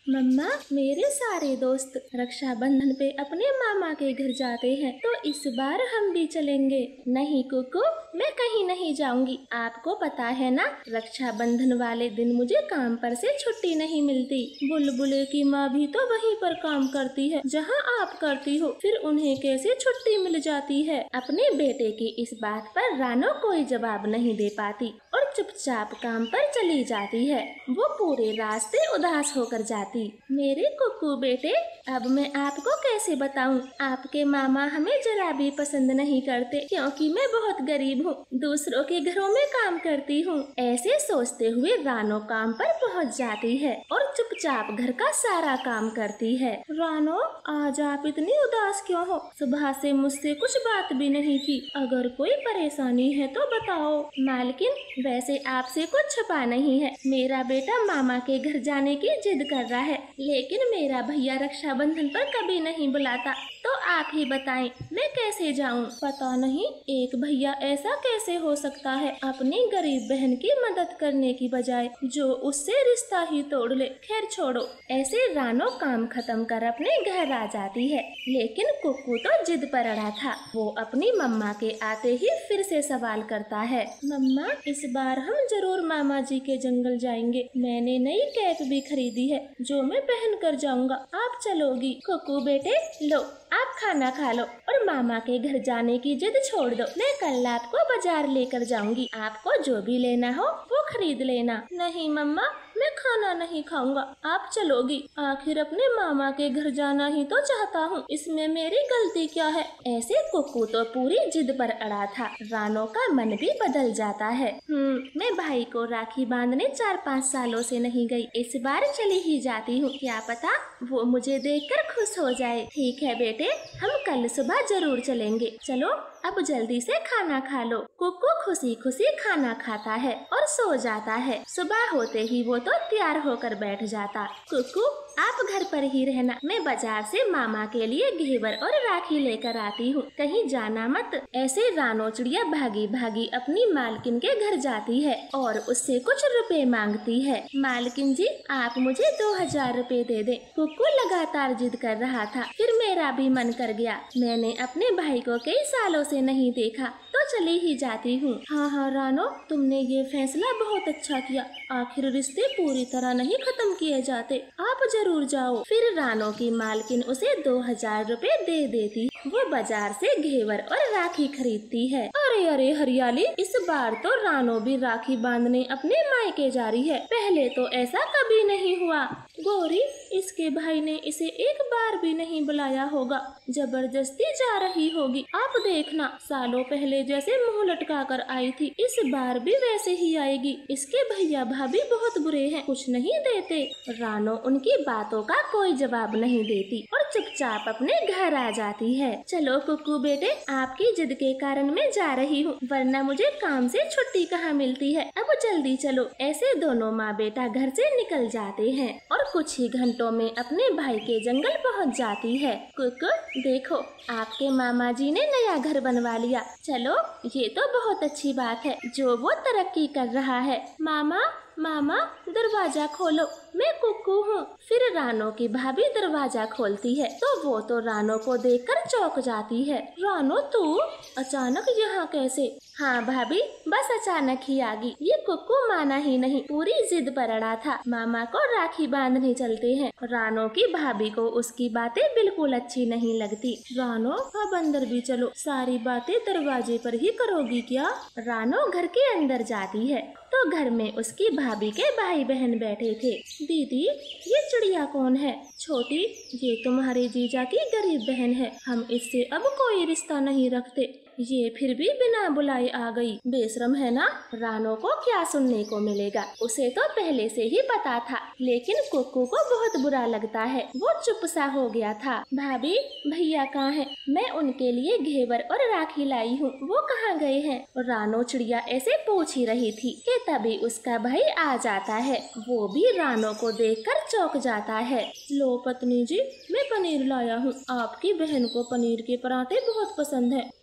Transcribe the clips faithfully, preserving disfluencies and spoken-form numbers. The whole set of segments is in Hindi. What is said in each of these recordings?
मम्मा, मेरे सारे दोस्त रक्षाबंधन पे अपने मामा के घर जाते हैं, तो इस बार हम भी चलेंगे। नहीं कुकू, मैं कहीं नहीं जाऊंगी। आपको पता है ना, रक्षाबंधन वाले दिन मुझे काम पर से छुट्टी नहीं मिलती। बुलबुले की माँ भी तो वहीं पर काम करती है जहाँ आप करती हो, फिर उन्हें कैसे छुट्टी मिल जाती है? अपने बेटे की इस बात पर रानो कोई जवाब नहीं दे पाती और चुपचाप काम पर चली जाती है। वो पूरे रास्ते उदास होकर जाती। मेरे कुकू बेटे, अब मैं आपको कैसे बताऊं? आपके मामा हमें जरा भी पसंद नहीं करते, क्योंकि मैं बहुत गरीब हूँ, दूसरों के घरों में काम करती हूँ। ऐसे सोचते हुए रानो काम पर पहुँच जाती है और चुपचाप घर का सारा काम करती है। रानो, आज आप इतनी उदास क्यों हो? सुबह से मुझसे कुछ बात भी नहीं की। अगर कोई परेशानी है तो बताओ। मालकिन, वैसे आपसे कुछ छुपा नहीं है। मेरा बेटा मामा के घर जाने की जिद कर रहा है, लेकिन मेरा भैया रक्षाबंधन पर कभी नहीं बुलाता। तो आप ही बताएं, मैं कैसे जाऊं? पता नहीं एक भैया ऐसा कैसे हो सकता है, अपनी गरीब बहन की मदद करने की बजाय जो उससे रिश्ता ही तोड़ ले। खैर छोड़ो। ऐसे रानो काम खत्म कर अपने घर आ जाती है, लेकिन कुक्कू तो जिद पर अड़ा था। वो अपनी मम्मा के आते ही फिर से सवाल करता है। मम्मा, इस बार हम जरूर मामा जी के जंगल जाएंगे। मैंने नई कैप भी खरीदी है जो मैं पहन कर जाऊंगा। आप चलोगी? कुक्कू बेटे, लो आप खाना खा लो और मामा के घर जाने की जिद छोड़ दो। मैं कल आपको बाजार लेकर जाऊंगी, आपको जो भी लेना हो वो खरीद लेना। नहीं मम्मा, मैं खाना नहीं खाऊंगा, आप चलोगी? आखिर अपने मामा के घर जाना ही तो चाहता हूँ, इसमें मेरी गलती क्या है? ऐसे कुक्कू तो पूरी जिद पर अड़ा था। रानो का मन भी बदल जाता है। हम्म मैं भाई को राखी बांधने चार पाँच सालों से नहीं गई, इस बार चली ही जाती हूँ। क्या पता वो मुझे देखकर खुश हो जाए। ठीक है बेटे, हम कल सुबह जरूर चलेंगे। चलो अब जल्दी से खाना खा लो। कुक्कू खुशी खुशी खाना खाता है और सो जाता है। सुबह होते ही वो तो तैयार होकर बैठ जाता। कुक्कू, आप घर पर ही रहना, मैं बाजार से मामा के लिए घेवर और राखी लेकर आती हूँ, कहीं जाना मत। ऐसे रानो चिड़िया भागी भागी अपनी मालकिन के घर जाती है और उससे कुछ रुपए मांगती है। मालकिन जी, आप मुझे दो हजार रुपए दे दे। कुक्कू लगातार जिद कर रहा था। फिर मेरा भी मन कर गया, मैंने अपने भाई को कई सालों से नहीं देखा, तो चली ही जाती हूँ। हाँ हाँ रानो, तुमने ये फैसला बहुत अच्छा किया। आखिर रिश्ते पूरी तरह नहीं खत्म किए जाते, आप जरूर जाओ। फिर रानो की मालकिन उसे दो हजार रुपए दे देती। वो बाजार से घेवर और राखी खरीदती है। अरे अरे हरियाली, इस बार तो रानो भी राखी बांधने अपने मायके जा रही है। पहले तो ऐसा कभी नहीं हुआ। गौरी, इसके भाई ने इसे एक बार भी नहीं बुलाया होगा, जबरदस्ती जा रही होगी। आप देखना, सालों पहले जैसे मुंह लटका कर आई थी, इस बार भी वैसे ही आएगी। इसके भैया भाभी बहुत बुरे हैं, कुछ नहीं देते। रानो उनकी बातों का कोई जवाब नहीं देती और चुपचाप अपने घर आ जाती है। चलो कुक्कू बेटे, आपकी जिद के कारण मैं जा रही हूँ, वरना मुझे काम से छुट्टी कहाँ मिलती है। अब जल्दी चलो। ऐसे दोनों माँ बेटा घर से निकल जाते हैं और कुछ ही घंटों में अपने भाई के जंगल पहुँच जाती है। कुक्कू देखो, आपके मामा जी ने नया घर बनवा लिया। चलो, ये तो बहुत अच्छी बात है जो वो तरक्की कर रहा है। मामा मामा दरवाजा खोलो, मैं कुक्कू हूँ। फिर रानो की भाभी दरवाजा खोलती है तो वो तो रानो को देखकर चौंक जाती है। रानो, तू अचानक यहाँ कैसे? हाँ भाभी, बस अचानक ही आ गई। ये कुक्कू माना ही नहीं, पूरी जिद पर अड़ा था। मामा को राखी बांधने चलते हैं। रानो की भाभी को उसकी बातें बिल्कुल अच्छी नहीं लगती। रानो, अब अंदर भी चलो, सारी बातें दरवाजे पर ही करोगी क्या? रानो घर के अंदर जाती है तो घर में उसकी भाभी के भाई बहन बैठे थे। दीदी, ये चिड़िया कौन है? छोटी, ये तुम्हारे जीजा की गरीब बहन है, हम इससे अब कोई रिश्ता नहीं रखते। ये फिर भी बिना बुलाए आ गई, बेशरम है ना? रानो को क्या सुनने को मिलेगा, उसे तो पहले से ही पता था, लेकिन कुक्कू को बहुत बुरा लगता है। वो चुप सा हो गया था। भाभी, भैया कहाँ हैं? मैं उनके लिए घेवर और राखी लाई हूँ, वो कहाँ गए हैं? रानो चिड़िया ऐसे पूछ ही रही थी कि तभी उसका भाई आ जाता है। वो भी रानो को देखकर चौंक जाता है। लो पत्नी जी, मैं पनीर लाया हूँ, आपकी बहन को पनीर के पराठे बहुत पसंद है, तो बना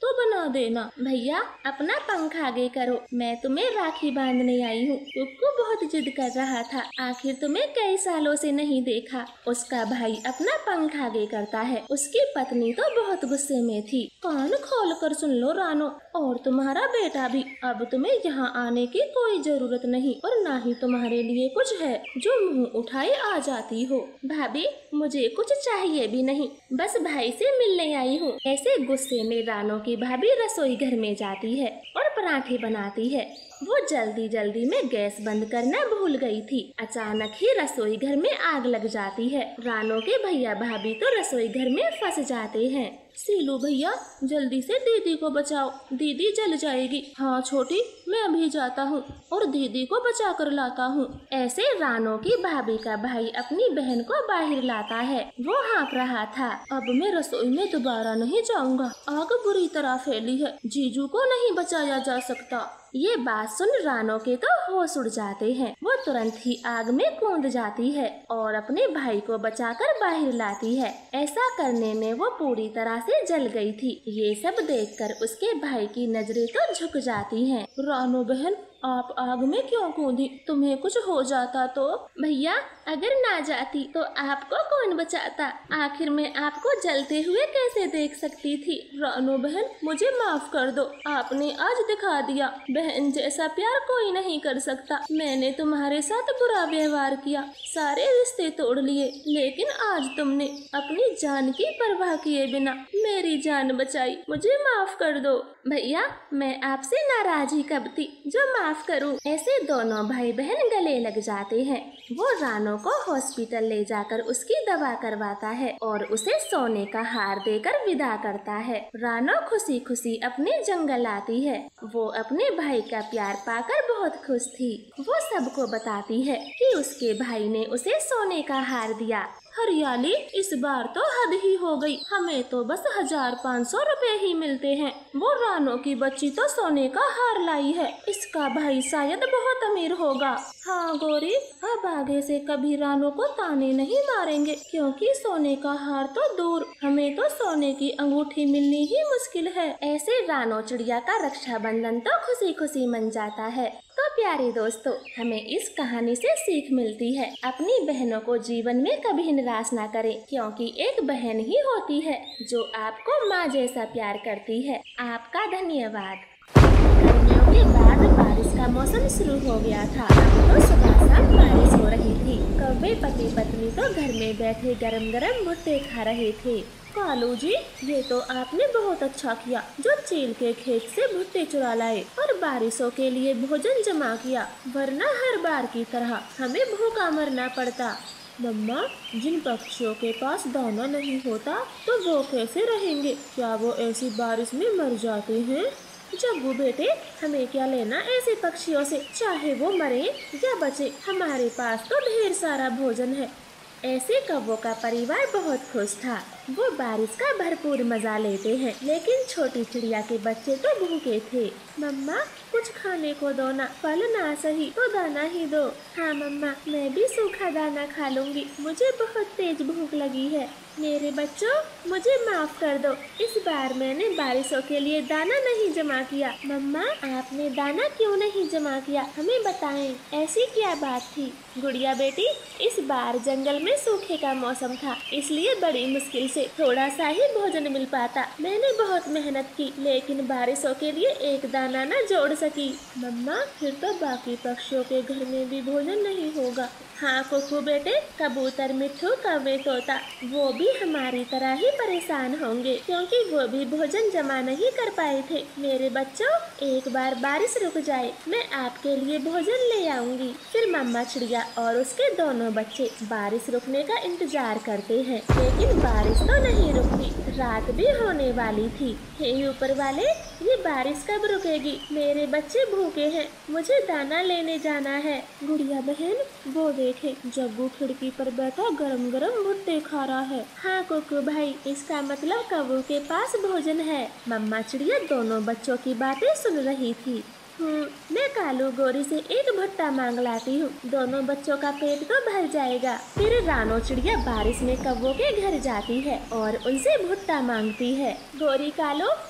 देना। भैया अपना पंख आगे करो, मैं तुम्हें राखी बांधने आई हूँ। कुक्कू बहुत जिद कर रहा था, आखिर तुम्हें कई सालों से नहीं देखा। उसका भाई अपना पंख आगे करता है। उसकी पत्नी तो बहुत गुस्से में थी। कान खोल कर सुन लो रानो, और तुम्हारा बेटा भी, अब तुम्हें यहाँ आने की कोई जरूरत नहीं, और ना ही तुम्हारे लिए कुछ है जो मुँह उठाए आ जाती हो। भाभी मुझे कुछ चाहिए भी नहीं, बस भाई से मिलने आई हूँ। ऐसे गुस्से में रानो की भाभी रसोई घर में जाती है और पराठे बनाती है। वो जल्दी जल्दी में गैस बंद करना भूल गई थी। अचानक ही रसोई घर में आग लग जाती है। रानो के भैया भाभी तो रसोई घर में फंस जाते हैं। सीलू भैया जल्दी से दीदी को बचाओ, दीदी जल जाएगी। हाँ छोटी, मैं अभी जाता हूँ और दीदी को बचा कर लाता हूँ। ऐसे रानो की भाभी का भाई अपनी बहन को बाहर लाता है। वो हाँफ रहा था, अब मैं रसोई में दोबारा नहीं जाऊँगा, आग बुरी तरह फैली है, जीजू को नहीं बचाया जा सकता। ये बात सुन रानो के तो होश उड़ जाते हैं। वो तुरंत ही आग में कूद जाती है और अपने भाई को बचाकर बाहर लाती है। ऐसा करने में वो पूरी तरह से जल गई थी। ये सब देखकर उसके भाई की नजरें तो झुक जाती हैं। रानो बहन, आप आग में क्यों कूदी? तुम्हें कुछ हो जाता तो? भैया अगर ना जाती तो आपको कौन बचाता? आखिर मैं आपको जलते हुए कैसे देख सकती थी? रानो बहन मुझे माफ कर दो, आपने आज दिखा दिया बहन जैसा प्यार कोई नहीं कर सकता। मैंने तुम्हारे साथ बुरा व्यवहार किया, सारे रिश्ते तोड़ लिए, लेकिन आज तुमने अपनी जान की परवाह किए बिना मेरी जान बचाई, मुझे माफ कर दो। भैया मैं आपसे नाराज ही कब थी जो माफ करूं। ऐसे दोनों भाई बहन गले लग जाते हैं। वो रानो को हॉस्पिटल ले जाकर उसकी दवा करवाता है और उसे सोने का हार देकर विदा करता है। रानो खुशी खुशी अपने जंगल आती है। वो अपने भाई का प्यार पाकर बहुत खुश थी। वो सबको बताती है कि उसके भाई ने उसे सोने का हार दिया। हरियाली इस बार तो हद ही हो गई, हमें तो बस हजार पाँच सौ रुपए ही मिलते हैं। वो रानो की बच्ची तो सोने का हार लाई है, इसका भाई शायद बहुत अमीर होगा। हाँ गौरी, अब आगे से कभी रानो को ताने नहीं मारेंगे, क्योंकि सोने का हार तो दूर, हमें तो सोने की अंगूठी मिलनी ही मुश्किल है। ऐसे रानो चिड़िया का रक्षाबंधन तो खुशी खुशी मन जाता है। तो प्यारे दोस्तों, हमें इस कहानी से सीख मिलती है, अपनी बहनों को जीवन में कभी निराश ना करें, क्योंकि एक बहन ही होती है जो आपको माँ जैसा प्यार करती है। आपका धन्यवाद। गर्मियों के बाद बारिश का मौसम शुरू हो गया था। तो सुबह शाम बारिश हो रही थी। कौवे पति पत्नी तो घर में बैठे गरम गरम भुट्टे खा रहे थे। कालू जी, ये तो आपने बहुत अच्छा किया जो चील के खेत से भुट्टे चुरा लाए और बारिशों के लिए भोजन जमा किया, वरना हर बार की तरह हमें भूखा मरना पड़ता। मम्मा, जिन पक्षियों के पास दाना नहीं होता तो वो कैसे रहेंगे? क्या वो ऐसी बारिश में मर जाते हैं? जग्गू बेटे, हमें क्या लेना ऐसे पक्षियों से, चाहे वो मरे या बचे, हमारे पास तो ढेर सारा भोजन है। ऐसे कौवों का परिवार बहुत खुश था। वो बारिश का भरपूर मजा लेते हैं, लेकिन छोटी चिड़िया के बच्चे तो भूखे थे। मम्मा, कुछ खाने को दो ना, फल ना सही तो दाना ही दो। हाँ मम्मा, मैं भी सूखा दाना खा लूंगी, मुझे बहुत तेज भूख लगी है। मेरे बच्चों, मुझे माफ कर दो, इस बार मैंने बारिशों के लिए दाना नहीं जमा किया। मम्मा, आपने दाना क्यों नहीं जमा किया, हमें बताएं, ऐसी क्या बात थी? गुड़िया बेटी, इस बार जंगल में सूखे का मौसम था, इसलिए बड़ी मुश्किल से थोड़ा सा ही भोजन मिल पाता। मैंने बहुत मेहनत की, लेकिन बारिशों के लिए एक दाना न जोड़ सकी। मम्मा, फिर तो बाकी पक्षियों के घर में भी भोजन नहीं होगा। हाँ कुकू बेटे, कबूतर, मिट्ठू, कौवे, तोता, वो भी हमारी तरह ही परेशान होंगे, क्योंकि वो भी भोजन जमा नहीं कर पाए थे। मेरे बच्चों, एक बार बारिश रुक जाए, मैं आपके लिए भोजन ले आऊंगी। फिर मम्मा चिड़िया और उसके दोनों बच्चे बारिश रुकने का इंतजार करते हैं, लेकिन बारिश तो नहीं रुकती। रात भी होने वाली थी। हे ऊपर वाले, ये बारिश कब रुकेगी? मेरे बच्चे भूखे हैं, मुझे दाना लेने जाना है। गुड़िया बहन, वो देखे, जग्गू खिड़की पर बैठा गरम गरम भुट्टे खा रहा है। हाँ कुकू भाई, इसका मतलब कौवों के पास भोजन है। मम्मा चिड़िया दोनों बच्चों की बातें सुन रही थी। हूँ, मैं कालू गोरी से एक भुट्टा मांग लाती हूँ, दोनों बच्चों का पेट तो भर जाएगा। फिर रानो चिड़िया बारिश में कौवों के घर जाती है और उनसे भुट्टा मांगती है। गोरी कालू,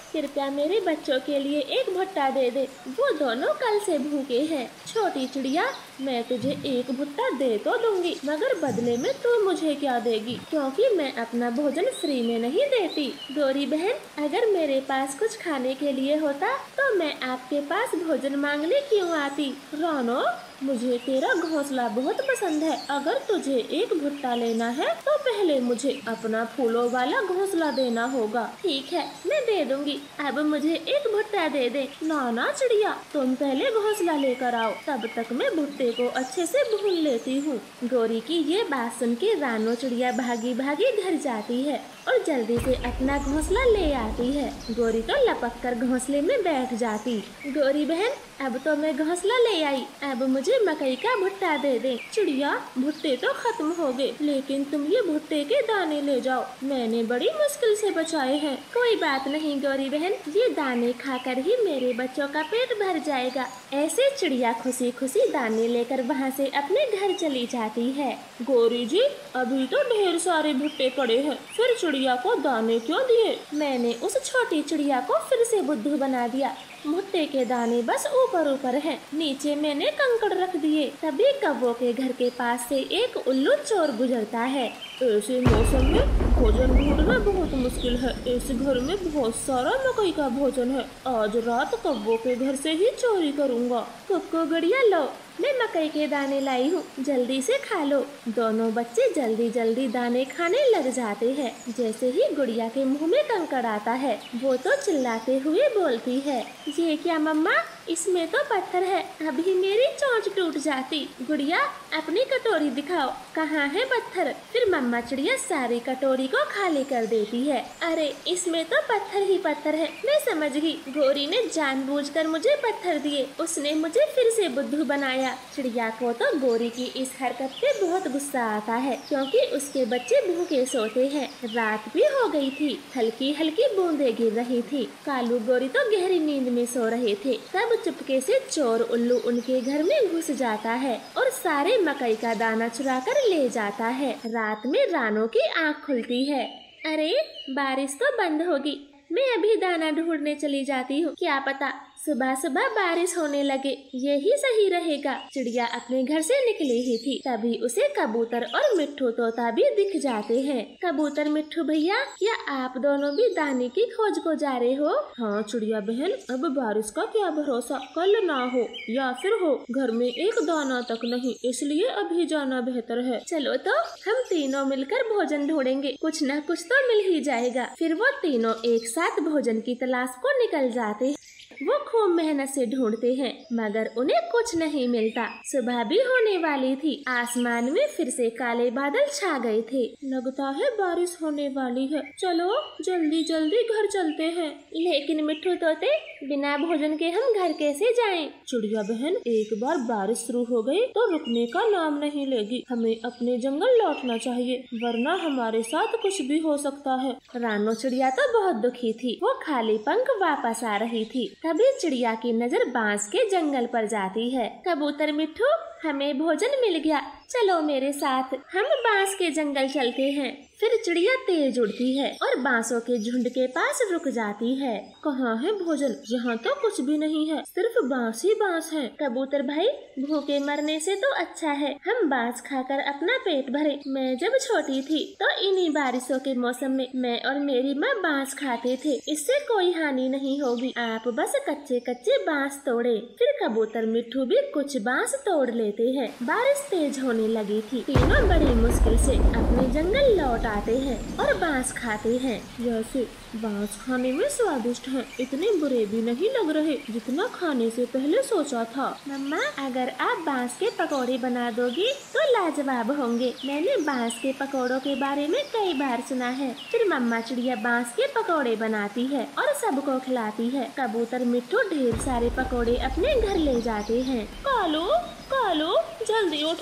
कृपया मेरे बच्चों के लिए एक भुट्टा दे दे, वो दोनों कल से भूखे हैं। छोटी चिड़िया, मैं तुझे एक भुट्टा दे तो दूंगी, मगर बदले में तू मुझे क्या देगी, क्योंकि मैं अपना भोजन फ्री में नहीं देती। गौरी बहन, अगर मेरे पास कुछ खाने के लिए होता तो मैं आपके पास भोजन मांगने क्यों आती। रानो, मुझे तेरा घोंसला बहुत पसंद है। अगर तुझे एक भुट्टा लेना है तो पहले मुझे अपना फूलों वाला घोंसला देना होगा। ठीक है, मैं दे दूंगी, अब मुझे एक भुट्टा दे दे। नाना चिड़िया, तुम पहले घोंसला लेकर आओ, तब तक मैं भुट्टे को अच्छे से भून लेती हूँ। गौरी की ये बात सुन के रानो चिड़िया भागी भागी घर जाती है और जल्दी से अपना घोंसला ले आती है। गौरी तो लपक कर घोंसले में बैठ जाती। गौरी बहन, अब तो मैं घोंसला ले आई, अब मुझे मकई का भुट्टा दे दे। चिड़िया, भुट्टे तो खत्म हो गए, लेकिन तुम ये भुट्टे के दाने ले जाओ, मैंने बड़ी मुश्किल से बचाए हैं। कोई बात नहीं गौरी बहन, ये दाने खाकर ही मेरे बच्चों का पेट भर जाएगा। ऐसे चिड़िया खुशी खुशी दाने लेकर वहाँ से अपने घर चली जाती है। गौरी जी, अभी तो ढेर सारे भुट्टे पड़े हैं, फिर चिड़िया को दाने क्यों दिए? मैंने उस छोटी चिड़िया को फिर से बुद्धू बना दिया। भुट्टे के दाने बस ऊपर ऊपर हैं, नीचे मैंने कंकड़ रख दिए। तभी कौवों के घर के पास से एक उल्लू चोर गुजरता है। ऐसे मौसम में भोजन ढूंढना बहुत मुश्किल है, इस घर में बहुत सारा मकई का भोजन है, आज रात कौवों के घर से ही चोरी करूँगा। कुक्कू गुड़िया, लो, मैं मकई के दाने लाई हूँ, जल्दी से खा लो। दोनों बच्चे जल्दी जल्दी दाने खाने लग जाते हैं। जैसे ही गुड़िया के मुंह में कंकड़ आता है, वो तो चिल्लाते हुए बोलती है, ये क्या मम्मा, इसमें तो पत्थर है, अभी मेरी चोंच टूट जाती। गुड़िया, अपनी कटोरी दिखाओ, कहाँ है पत्थर? फिर मम्मा चिड़िया सारी कटोरी को खाली कर देती है। अरे, इसमें तो पत्थर ही पत्थर है, मैं समझ गई, गौरी ने जानबूझकर मुझे पत्थर दिए, उसने मुझे फिर से बुद्धू बनाया। चिड़िया को तो गौरी की इस हरकत पे बहुत गुस्सा आता है, क्योंकि उसके बच्चे भूखे सोते हैं। रात भी हो गई थी, हल्की हल्की बूंदें गिर रही थी। कालू गौरी तो गहरी नींद में सो रहे थे। तब चुपके से चोर उल्लू उनके घर में घुस जाता है और सारे मकई का दाना चुरा कर ले जाता है। रात में रानो की आँख खुलती है। अरे, बारिश तो बंद होगी, मैं अभी दाना ढूंढने चली जाती हूँ, क्या पता सुबह सुबह बारिश होने लगे, यही सही रहेगा। चिड़िया अपने घर से निकली ही थी, तभी उसे कबूतर और मिट्ठू तोता भी दिख जाते हैं। कबूतर, मिट्ठू भैया, क्या आप दोनों भी दाने की खोज को जा रहे हो? हाँ चिड़िया बहन, अब बारिश का क्या भरोसा, कल ना हो या फिर हो, घर में एक दाना तक नहीं, इसलिए अभी जाना बेहतर है। चलो तो हम तीनों मिलकर भोजन ढूंढेंगे, कुछ न कुछ तो मिल ही जाएगा। फिर वो तीनों एक साथ भोजन की तलाश को निकल जाते हैं। वो खूब मेहनत से ढूंढते हैं, मगर उन्हें कुछ नहीं मिलता। सुबह भी होने वाली थी, आसमान में फिर से काले बादल छा गए थे। लगता है बारिश होने वाली है, चलो जल्दी जल्दी घर चलते हैं। लेकिन मिट्ठू तोते, बिना भोजन के हम घर कैसे जाएं? चिड़िया बहन, एक बार बारिश शुरू हो गई तो रुकने का नाम नहीं लेगी, हमें अपने जंगल लौटना चाहिए, वरना हमारे साथ कुछ भी हो सकता है। रानो चिड़िया तो बहुत दुखी थी, वो खाली पंख वापस आ रही थी। तभी चिड़िया की नजर बांस के जंगल पर जाती है। कबूतर, मिट्ठू, हमें भोजन मिल गया, चलो मेरे साथ, हम बांस के जंगल चलते हैं। फिर चिड़िया तेज उड़ती है और बांसों के झुंड के पास रुक जाती है। कहाँ है भोजन? यहाँ तो कुछ भी नहीं है, सिर्फ बांस ही बांस है। कबूतर भाई, भूखे मरने से तो अच्छा है हम बांस खाकर अपना पेट भरे। मैं जब छोटी थी तो इन्हीं बारिशों के मौसम में मैं और मेरी माँ बांस खाते थे, इससे कोई हानि नहीं होगी, आप बस कच्चे कच्चे बांस तोड़े। फिर कबूतर मिट्ठू भी कुछ बांस तोड़ लेते हैं। बारिश तेज होने लगी थी, तीनों बड़ी मुश्किल से अपने जंगल लौट आते हैं और बांस खाते हैं। जैसे बांस खाने में स्वादिष्ट हैं, इतने बुरे भी नहीं लग रहे जितना खाने से पहले सोचा था। मम्मा, अगर आप बांस के पकौड़े बना दोगी तो लाजवाब होंगे, मैंने बांस के पकौड़ों के बारे में कई बार सुना है। फिर मम्मा चिड़िया बांस के पकौड़े बनाती है और सबको खिलाती है। कबूतर मिट्ठू ढेर सारे पकौड़े अपने घर ले जाते हैं। कालू, कालू, जल्दी उठो,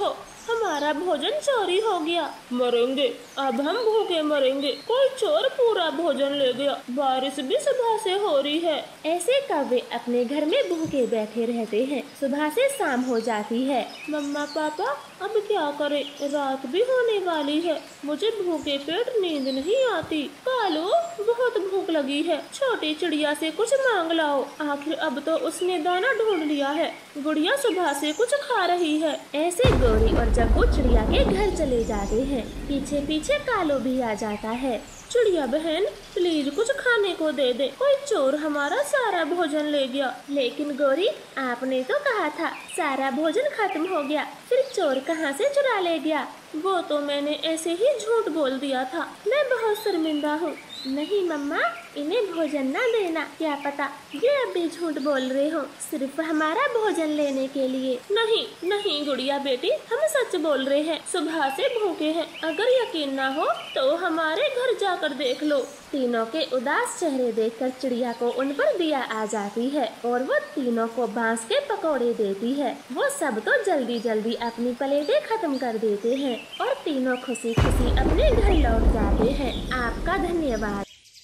हमारा भोजन चोरी हो गया। मरेंगे, अब हम भूखे मरेंगे। कोई चोर पूरा भोजन ले गया। बारिश भी सुबह से हो रही है। ऐसे कौवे अपने घर में भूखे बैठे रहते हैं। सुबह से शाम हो जाती है। मम्मा पापा अब क्या करें, रात भी होने वाली है। मुझे भूखे पेट नींद नहीं आती। कालू बहुत भूख लगी है, छोटी चिड़िया से कुछ मांग लाओ। आखिर अब तो उसने दाना ढूंढ लिया है। गुड़िया सुबह से कुछ खा रही है। ऐसे गौरी और जग्गू चिड़िया के घर चले जाते हैं। पीछे पीछे कालू भी आ जाता है। चिड़िया बहन प्लीज कुछ खाने को दे दे, कोई चोर हमारा सारा भोजन ले गया। लेकिन गौरी आपने तो कहा था सारा भोजन खत्म हो गया, फिर चोर कहाँ से चुरा ले गया? वो तो मैंने ऐसे ही झूठ बोल दिया था। मैं बहुत शर्मिंदा हूँ। नहीं मम्मा, इन्हें भोजन न देना, क्या पता ये अब भी झूठ बोल रहे हो सिर्फ हमारा भोजन लेने के लिए। नहीं नहीं गुड़िया बेटी, हम सच बोल रहे हैं, सुबह से भूखे हैं। अगर यकीन ना हो तो हमारे घर जाकर देख लो। तीनों के उदास चेहरे देखकर चिड़िया को उन पर दया आ जाती है और वो तीनों को बांस के पकौड़े देती है। वो सब तो जल्दी जल्दी अपनी प्लेटें खत्म कर देते हैं और तीनों खुशी खुशी अपने घर लौट जाते हैं। आपका धन्यवाद।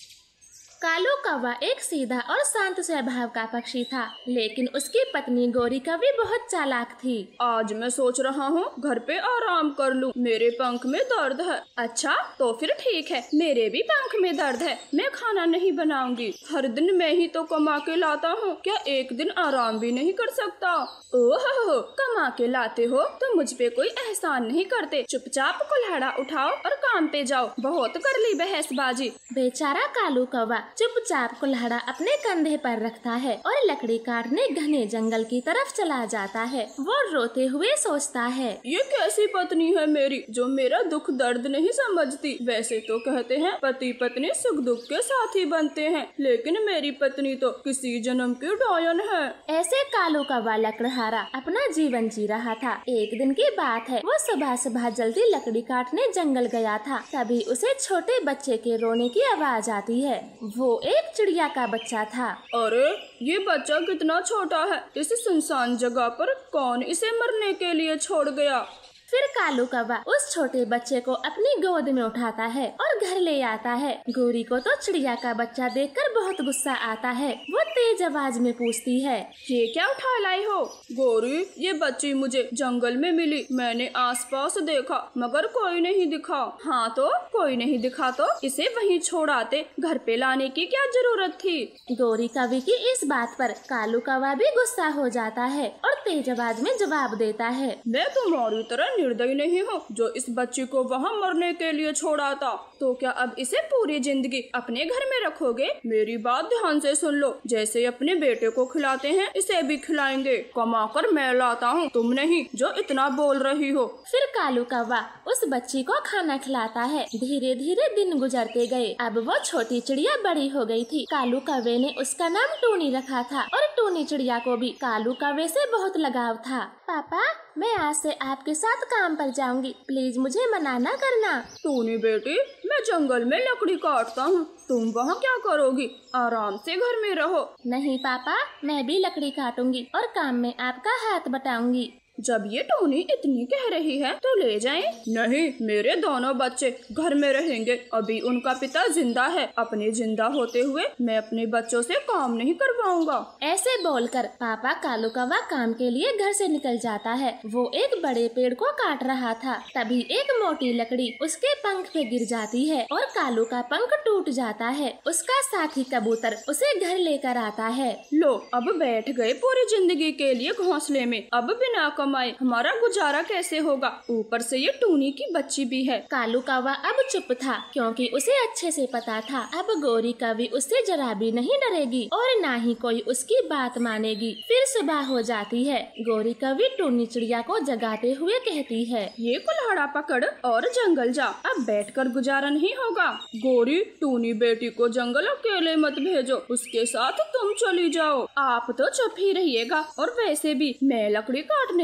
कालू कौवा एक सीधा और शांत स्वभाव का पक्षी था, लेकिन उसकी पत्नी गौरी कौवी बहुत चालाक थी। आज मैं सोच रहा हूँ घर पे आराम कर लूँ, मेरे पंख में दर्द है। अच्छा तो फिर ठीक है, मेरे भी पंख में दर्द है, मैं खाना नहीं बनाऊंगी। हर दिन मैं ही तो कमा के लाता हूँ, क्या एक दिन आराम भी नहीं कर सकता? ओह, कमा के लाते हो तो मुझ पे कोई एहसान नहीं करते। चुपचाप कुल्हाड़ा उठाओ और काम पे जाओ, बहुत कर ली बहसबाजी। बेचारा कालू कौवा चुपचाप कुल्हाड़ा अपने कंधे पर रखता है और लकड़ी काटने घने जंगल की तरफ चला जाता है। वो रोते हुए सोचता है, ये कैसी पत्नी है मेरी जो मेरा दुख दर्द नहीं समझती। वैसे तो कहते हैं पति पत्नी सुख दुख के साथी बनते हैं, लेकिन मेरी पत्नी तो किसी जन्म की डायन है। ऐसे कालू कौवा लकड़हारा अपना जीवन जी रहा था। एक दिन की बात है, वो सुबह सुबह जल्दी लकड़ी काटने जंगल गया था। तभी उसे छोटे बच्चे के रोने की आवाज आती है। वो एक चिड़िया का बच्चा था। अरे ये बच्चा कितना छोटा है, इस सुनसान जगह पर कौन इसे मरने के लिए छोड़ गया? फिर कालू कौवा उस छोटे बच्चे को अपनी गोद में उठाता है और घर ले आता है। गौरी को तो चिड़िया का बच्चा देखकर बहुत गुस्सा आता है। वो तेज आवाज में पूछती है, ये क्या उठा लाई हो? गौरी, ये बच्ची मुझे जंगल में मिली, मैंने आसपास देखा मगर कोई नहीं दिखा। हाँ तो कोई नहीं दिखा तो इसे वहीं छोड़ आते, घर पे लाने की क्या जरूरत थी? गौरी कौवी की इस बात पर कालू कौवा भी गुस्सा हो जाता है और तेज आवाज में जवाब देता है, मैं तुम्हारी तरह निर्दयी नहीं हूँ जो इस बच्ची को वहाँ मरने के लिए छोड़ा था। तो क्या अब इसे पूरी जिंदगी अपने घर में रखोगे? मेरी बात ध्यान से सुन लो, जैसे अपने बेटे को खिलाते हैं इसे भी खिलाएंगे। कमा कर मैं लाता हूँ, तुम नहीं जो इतना बोल रही हो। फिर कालू कौवा उस बच्ची को खाना खिलाता है। धीरे धीरे दिन गुजरते गए। अब वो छोटी चिड़िया बड़ी हो गई थी। कालू कौवे ने उसका नाम टूनी रखा था और टूनी चिड़िया को भी कालू कौवे से बहुत लगाव था। पापा, मैं आज से आपके साथ काम पर जाऊंगी, प्लीज मुझे मना न करना। टूनी बेटी, मैं जंगल में लकड़ी काटता हूँ, तुम वहाँ क्या करोगी? आराम से घर में रहो। नहीं पापा, मैं भी लकड़ी काटूंगी और काम में आपका हाथ बटाऊंगी। जब ये टोनी इतनी कह रही है तो ले जाएं। नहीं, मेरे दोनों बच्चे घर में रहेंगे, अभी उनका पिता जिंदा है। अपने जिंदा होते हुए मैं अपने बच्चों से काम नहीं करवाऊंगा। ऐसे बोलकर पापा कालू कौवा काम के लिए घर से निकल जाता है। वो एक बड़े पेड़ को काट रहा था, तभी एक मोटी लकड़ी उसके पंख पे गिर जाती है और कालू का पंख टूट जाता है। उसका साथी कबूतर उसे घर लेकर आता है। लो, अब बैठ गए पूरी जिंदगी के लिए घोंसले में, अब बिना कमाए हमारा गुजारा कैसे होगा? ऊपर से ये टूनी की बच्ची भी है। कालू कौवा अब चुप था, क्योंकि उसे अच्छे से पता था अब गौरी कौवी उससे जरा भी नहीं डरेगी और ना ही कोई उसकी बात मानेगी। फिर सुबह हो जाती है। गौरी कौवी टूनी चिड़िया को जगाते हुए कहती है, ये कुल्हाड़ा पकड़ और जंगल जा, अब बैठकर गुजारा नहीं होगा। गौरी, टूनी बेटी को जंगल अकेले मत भेजो, उसके साथ तुम चली जाओ। आप तो चुप ही रहिएगा, और वैसे भी मैं लकड़ी काटने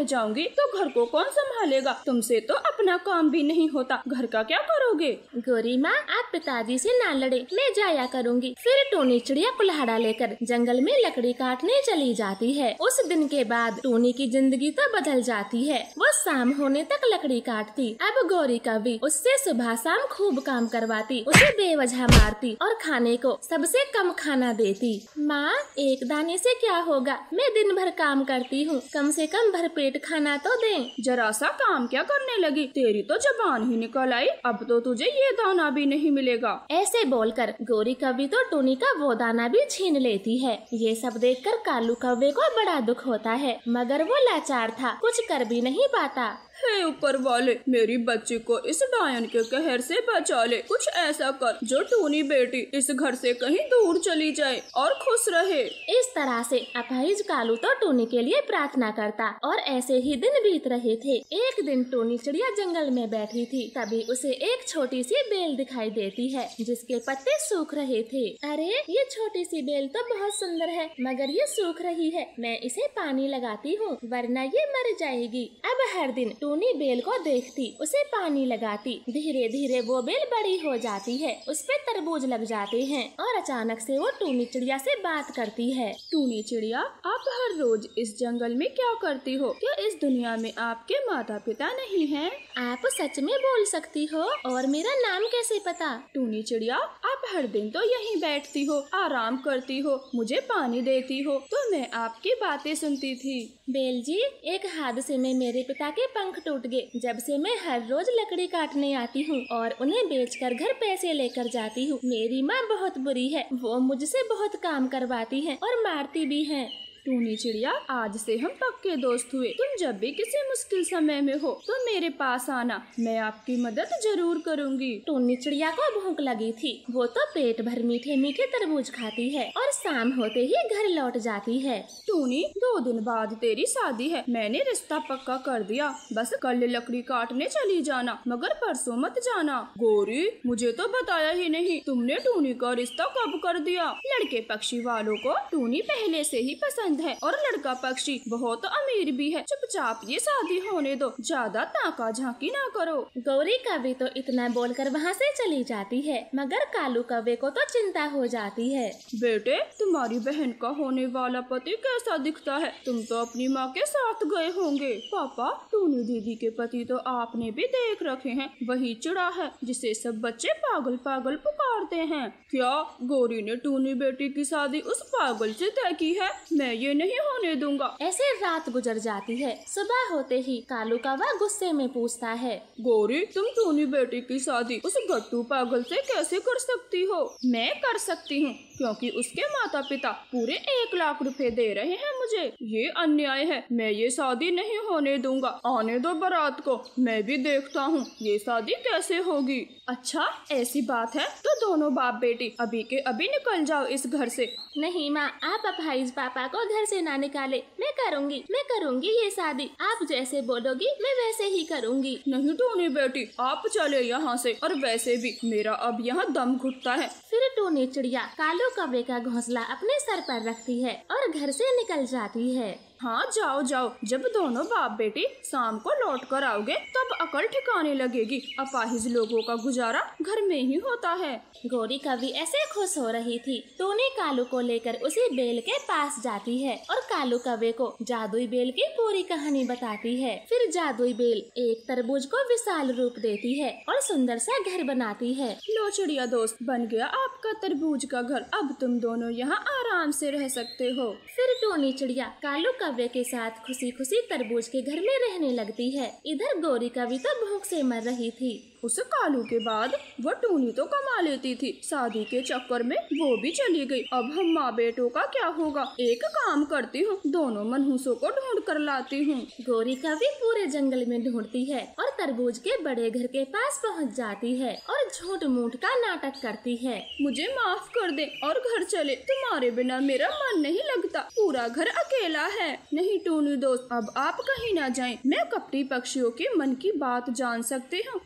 जाऊंगी तो घर को कौन संभालेगा? तुमसे तो अपना काम भी नहीं होता, घर का क्या करोगे? गौरी माँ, आप पिताजी से ना लड़े, मैं जाया करूँगी। फिर टूनी चिड़िया कुल्हाड़ा लेकर जंगल में लकड़ी काटने चली जाती है। उस दिन के बाद टूनी की जिंदगी तो बदल जाती है। वो शाम होने तक लकड़ी काटती। अब गौरी कवि उससे सुबह शाम खूब काम करवाती, उसे बेवजह मारती और खाने को सबसे कम खाना देती। माँ, एक दाने से क्या होगा, मैं दिन भर काम करती हूँ, कम से कम भरपेट खाना तो दें। जरा सा काम क्या करने लगी, तेरी तो जबान ही निकल आई। अब तो तुझे ये दाना भी नहीं मिलेगा। ऐसे बोलकर गौरी कवि तो टूनी का वो दाना भी छीन लेती है। ये सब देखकर कालू कौवे को बड़ा दुख होता है, मगर वो लाचार था, कुछ कर भी नहीं पाता। हे ऊपर वाले, मेरी बच्ची को इस डायन के कहर से बचा ले। कुछ ऐसा कर जो टूनी बेटी इस घर से कहीं दूर चली जाए और खुश रहे। इस तरह से अपाहिज कालू तो टूनी के लिए प्रार्थना करता और ऐसे ही दिन बीत रहे थे। एक दिन टूनी चिड़िया जंगल में बैठी थी, तभी उसे एक छोटी सी बेल दिखाई देती है जिसके पत्ते सूख रहे थे। अरे, ये छोटी सी बेल तो बहुत सुंदर है, मगर ये सूख रही है। मैं इसे पानी लगाती हूँ, वरना ये मर जाएगी। अब हर दिन टूनी बेल को देखती, उसे पानी लगाती। धीरे धीरे वो बेल बड़ी हो जाती है, उस पे तरबूज लग जाते हैं और अचानक से वो टूनी चिड़िया से बात करती है। टूनी चिड़िया, आप हर रोज इस जंगल में क्या करती हो? क्या इस दुनिया में आपके माता पिता नहीं हैं? आप सच में बोल सकती हो, और मेरा नाम कैसे पता? टूनी चिड़िया, आप हर दिन तो यहीं बैठती हो, आराम करती हो, मुझे पानी देती हो, तो मैं आपकी बातें सुनती थी। बेल जी, एक हादसे में मेरे पिता के पंख टूट गए। जब से मैं हर रोज लकड़ी काटने आती हूँ और उन्हें बेचकर घर पैसे लेकर जाती हूँ। मेरी माँ बहुत बुरी है, वो मुझसे बहुत काम करवाती है और मारती भी है। टूनी चिड़िया, आज से हम पक्के दोस्त हुए। तुम जब भी किसी मुश्किल समय में हो तो मेरे पास आना, मैं आपकी मदद जरूर करूंगी। टूनी चिड़िया को भूख लगी थी, वो तो पेट भर मीठे मीठे तरबूज खाती है और शाम होते ही घर लौट जाती है। टूनी, दो दिन बाद तेरी शादी है, मैंने रिश्ता पक्का कर दिया। बस कल लकड़ी काटने चली जाना, मगर परसों मत जाना। गौरी, मुझे तो बताया ही नहीं, तुमने टूनी का रिश्ता कब कर दिया? लड़के पक्षी वालों को टूनी पहले से ही पसंद है और लड़का पक्षी बहुत अमीर भी है। चुपचाप ये शादी होने दो, ज्यादा ताका झांकी ना करो। गौरी कौवे तो इतना बोलकर वहाँ से चली जाती है, मगर कालू कौवे को तो चिंता हो जाती है। बेटे, तुम्हारी बहन का होने वाला पति कैसा दिखता है? तुम तो अपनी माँ के साथ गए होंगे। पापा, टूनी दीदी के पति तो आपने भी देख रखे हैं, वही चिड़ा है जिसे सब बच्चे पागल पागल पुकारते हैं। क्या गौरी ने टूनी बेटी की शादी उस पागल से तय की है? मैं ये नहीं होने दूंगा। ऐसे रात गुजर जाती है। सुबह होते ही कालू कौवा गुस्से में पूछता है, गौरी, तुम टूनी बेटी की शादी उस गट्टू पागल से कैसे कर सकती हो? मैं कर सकती हूँ, क्योंकि उसके माता पिता पूरे एक लाख रुपए दे रहे हैं मुझे। ये अन्याय है, मैं ये शादी नहीं होने दूंगा। आने दो बारात को, मैं भी देखता हूँ ये शादी कैसे होगी। अच्छा, ऐसी बात है तो दोनों बाप बेटी अभी के अभी निकल जाओ इस घर से। नहीं माँ, आप अपाहिज पापा को घर से ना निकाले। मैं करूँगी मैं करूँगी ये शादी, आप जैसे बोलोगी मैं वैसे ही करूँगी। नहीं टूनी बेटी, आप चले यहाँ से, और वैसे भी मेरा अब यहाँ दम घुटता है। फिर टूनी चिड़िया कालू कौवे का घोंसला अपने सर पर रखती है और घर से निकल जाती है। हाँ, जाओ जाओ, जब दोनों बाप बेटी शाम को लौट कर आओगे तब अकल ठिकाने लगेगी। अपाहिज लोगों का गुजारा घर में ही होता है। गौरी कवि ऐसे खुश हो रही थी। टूनी कालू को लेकर उसी बेल के पास जाती है और कालू कौवे को जादुई बेल की पूरी कहानी बताती है। फिर जादुई बेल एक तरबूज को विशाल रूप देती है और सुंदर सा घर बनाती है। लो चिड़िया दोस्त, बन गया आपका तरबूज का घर, अब तुम दोनों यहाँ आराम से रह सकते हो। फिर टूनी चिड़िया कालू कौवे के साथ खुशी खुशी तरबूज के घर में रहने लगती है। इधर गौरी कवि तो भूख से मर रही थी। उस कालू के बाद वो टूनी तो कमा लेती थी, शादी के चक्कर में वो भी चली गई। अब हम माँ बेटों का क्या होगा? एक काम करती हूँ, दोनों मनहूसों को ढूंढ कर लाती हूँ। गौरी कवि पूरे जंगल में ढूंढती है और तरबूज के बड़े घर के पास पहुँच जाती है और झूठ मूठ का नाटक करती है। मुझे माफ कर दे और घर चले, तुम्हारे बिना मेरा मन नहीं लगता, पूरा घर अकेला है। नहीं टूनी दोस्त, अब आप कहीं ना जाएं, मैं कपटी पक्षियों के मन की बात जान सकती हूँ। ये सिर्फ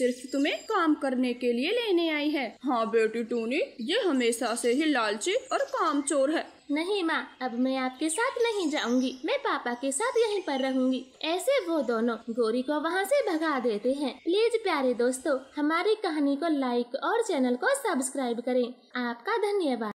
सिर्फ तुम्हें काम करने के लिए लेने आई है। हाँ बेटी टूनी, ये हमेशा से ही लालची और कामचोर है। नहीं माँ, अब मैं आपके साथ नहीं जाऊंगी, मैं पापा के साथ यहीं पर रहूंगी। ऐसे वो दोनों गोरी को वहाँ से भगा देते हैं। प्लीज प्यारे दोस्तों, हमारी कहानी को लाइक और चैनल को सब्सक्राइब करें। आपका धन्यवाद।